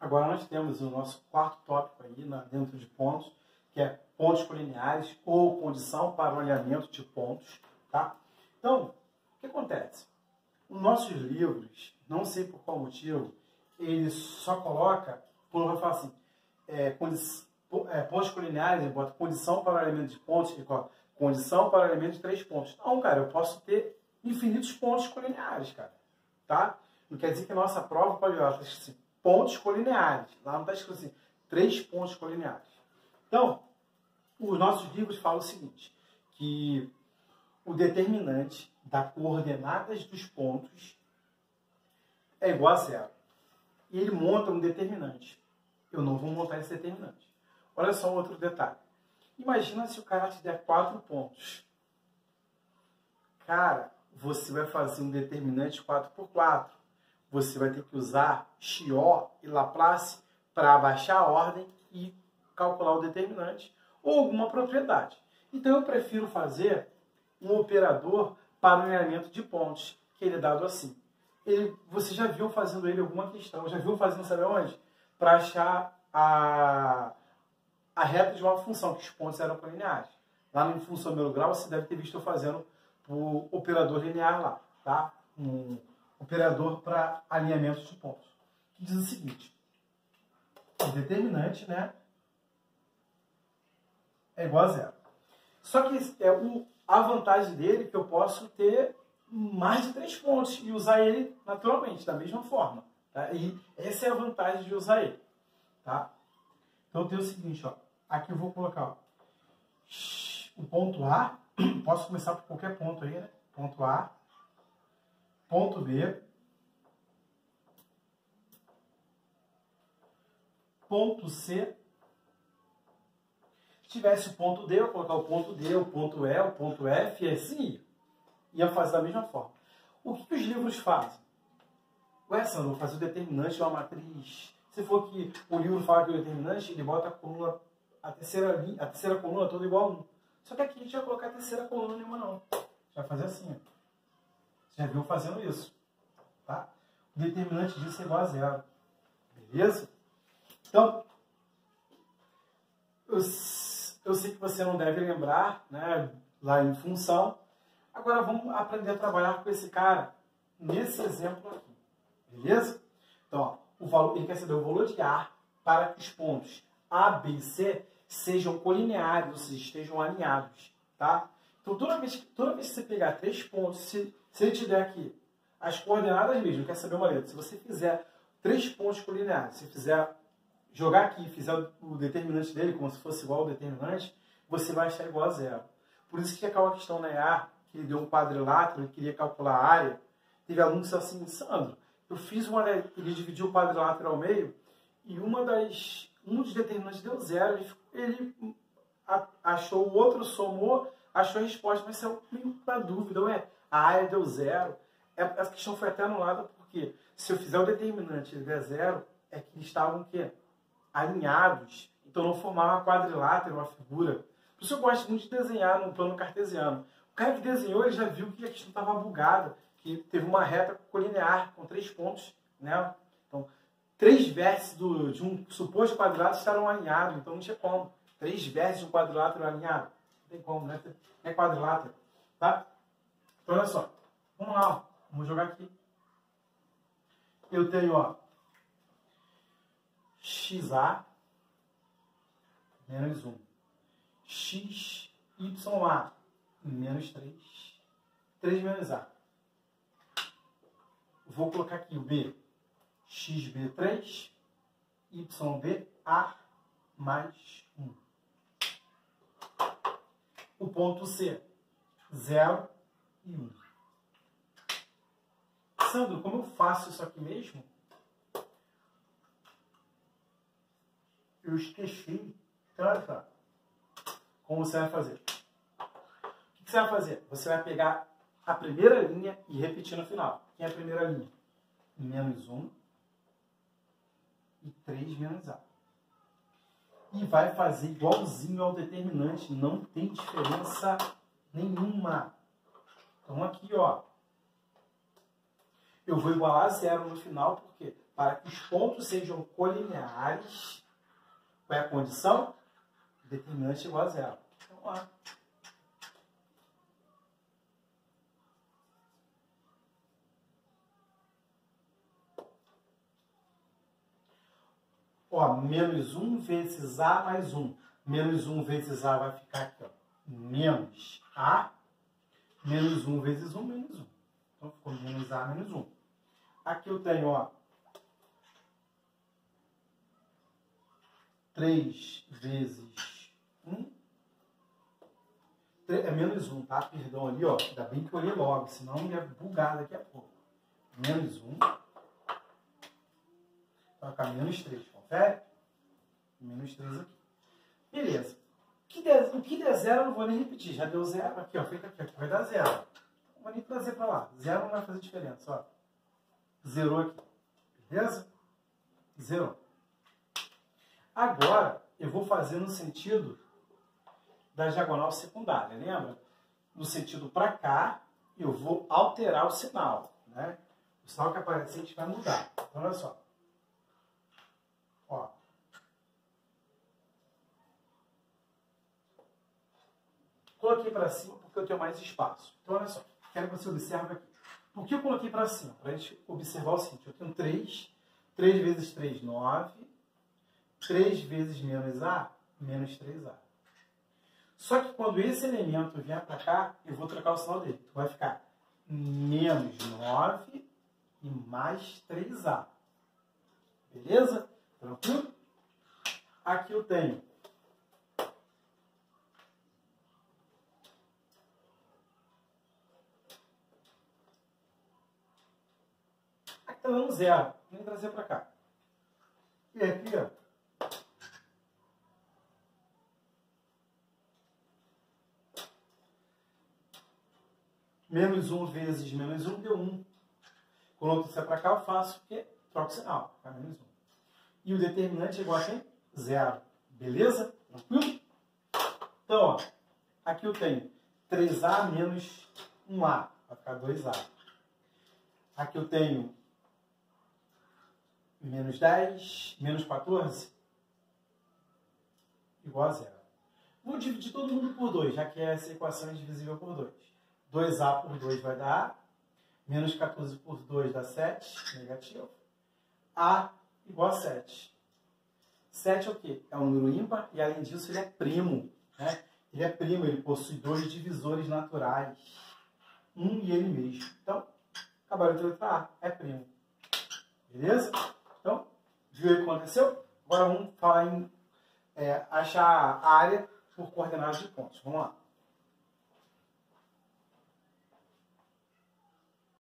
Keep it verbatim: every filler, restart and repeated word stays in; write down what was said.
Agora nós temos o nosso quarto tópico aí na, dentro de pontos, que é pontos colineares ou condição para o alinhamento de pontos, tá? Então, o que acontece? Os nossos livros, não sei por qual motivo, ele só coloca, quando vai falar assim, é, condi é, pontos colineares, ele bota condição para o alinhamento de pontos, ele coloca condição para o alinhamento de três pontos. Não, cara, eu posso ter infinitos pontos colineares, cara, tá? Não quer dizer que a nossa prova pode estar escrito assim, pontos colineares. Lá não está escrito assim, três pontos colineares. Então, os nossos livros falam o seguinte, que o determinante das coordenadas dos pontos é igual a zero. E ele monta um determinante. Eu não vou montar esse determinante. Olha só outro detalhe. Imagina se o cara te der quatro pontos. Cara, você vai fazer um determinante quatro por quatro. Você vai ter que usar Chiot e Laplace para abaixar a ordem e calcular o determinante ou alguma propriedade. Então eu prefiro fazer um operador para o alinhamento de pontos, que ele é dado assim. Ele, você já viu fazendo ele alguma questão, já viu fazendo, sabe onde? Para achar a, a reta de uma função, que os pontos eram colineares. Lá no função número grau, você deve ter visto eu fazendo o operador linear lá, tá? Um operador para alinhamento de pontos. Que diz o seguinte, o determinante, né, é igual a zero. Só que é o, a vantagem dele é que eu posso ter mais de três pontos e usar ele naturalmente, da mesma forma. Tá? E essa é a vantagem de usar ele. Tá? Então eu tenho o seguinte, ó, aqui eu vou colocar ó, o ponto A, posso começar por qualquer ponto aí, né? Ponto A, ponto B, ponto C. Se tivesse o ponto D, eu vou colocar o ponto D, o ponto E, o ponto F, e assim ia. Ia fazer da mesma forma. O que, que os livros fazem? Ué, Sandro, vou fazer o determinante de uma matriz. Se for que o livro fala que o determinante, ele bota a coluna, a terceira, linha, a terceira coluna toda igual a um. Só que aqui a gente vai colocar a terceira coluna nenhuma não. A gente vai fazer assim, ó. Você já viu fazendo isso, tá? O determinante disso é igual a zero. Beleza? Então, eu, eu sei que você não deve lembrar, né, lá em função. Agora vamos aprender a trabalhar com esse cara nesse exemplo aqui. Beleza? Então, ó, o valor, ele quer saber o valor de A para que os pontos A, B e C sejam colineares, ou seja, estejam alinhados. Tá? Então, toda vez, toda vez que você pegar três pontos, se, se ele te der aqui as coordenadas mesmo, quer saber uma letra, se você fizer três pontos colineares, se fizer jogar aqui e fizer o determinante dele como se fosse igual ao determinante, você vai achar igual a zero. Por isso que aquela questão na E A, que ele deu um quadrilátero e queria calcular a área, teve aluno que disse assim, Sandro, eu fiz uma, ele dividiu o quadrilátero ao meio e uma das, um dos determinantes deu zero, ele, ele achou, o outro somou, achou a resposta, mas saiu meio na dúvida, ué, a área deu zero. A questão foi até anulada porque se eu fizer o determinante e ele der zero, é que eles estavam o quê? Alinhados, então não formava quadrilátero, uma figura. Por isso eu gosto muito de desenhar no plano cartesiano. O cara que desenhou, ele já viu que a questão estava bugada, que teve uma reta colinear com três pontos, né? Então, três vértices do, de um suposto quadrilátero estavam alinhados, então não tinha como. Três vértices de um quadrilátero alinhado. Não tem como, né? É quadrilátero, tá? Então, olha só. Vamos lá, ó. Vamos jogar aqui. Eu tenho, ó, xa menos um. xya menos três. três menos a. Vou colocar aqui o b. xb três. yba mais um. O ponto C. zero e um. Sandro, como eu faço isso aqui mesmo? Eu esqueci. Então, olha só. Como você vai fazer? O que você vai fazer? Você vai pegar a primeira linha e repetir no final. Quem é a primeira linha? Menos um e três menos a. E vai fazer igualzinho ao determinante. Não tem diferença nenhuma. Então, aqui, ó. Eu vou igualar a zero no final, por quê? Para que os pontos sejam colineares. Qual é a condição? Determinante igual a zero. Então, lá. Ó, menos um vezes A mais um. Menos um vezes A vai ficar aqui, ó. Menos A. Menos um vezes um, menos um. Então, ficou menos A, menos um. Aqui eu tenho, ó, três vezes um. É menos um, tá? Perdão ali, ó. Ainda bem que eu olhei logo, senão ia bugar daqui a pouco. Menos um. Vai ficar menos três, confere? Menos três aqui. Beleza. O que der, o que der zero eu não vou nem repetir. Já deu zero. Aqui, ó. Fica aqui, aqui vai dar zero. Não vou nem trazer para lá. Zero não vai fazer diferença, ó. Zerou aqui. Beleza? Zerou. Agora, eu vou fazer no sentido da diagonal secundária, lembra? No sentido para cá, eu vou alterar o sinal, né? O sinal que aparece a gente vai mudar. Então, olha só. Ó. Coloquei para cima porque eu tenho mais espaço. Então, olha só. Quero que você observe aqui. Por que eu coloquei para cima? Para a gente observar o seguinte. Eu tenho três. três vezes três, nove. três vezes menos A, menos três A. Só que quando esse elemento vier para cá, eu vou trocar o sinal dele. Então vai ficar menos nove e mais três A. Beleza? Tranquilo? Aqui eu tenho aqui está dando zero. Vou trazer para cá. E aqui, ó. Menos um vezes menos um deu um. Quando eu trouxer para cá, eu faço o quê? Troco o sinal. Tá? Menos um. E o determinante é igual a quem? Zero. Beleza? Tranquilo? Então, ó, aqui eu tenho três A menos um A. Vai ficar dois A. Aqui eu tenho menos dez, menos quatorze, igual a zero. Vou dividir todo mundo por dois, já que essa equação é divisível por dois. dois A por dois vai dar A. Menos quatorze por dois dá sete, negativo. A igual a sete. sete é o quê? É um número ímpar e, além disso, ele é primo. Né? Ele é primo, ele possui dois divisores naturais. Um e ele mesmo. Então, acabaram de letra A, é primo. Beleza? Então, viu aí o que aconteceu? Agora vamos falar em é, achar a área por coordenadas de pontos. Vamos lá.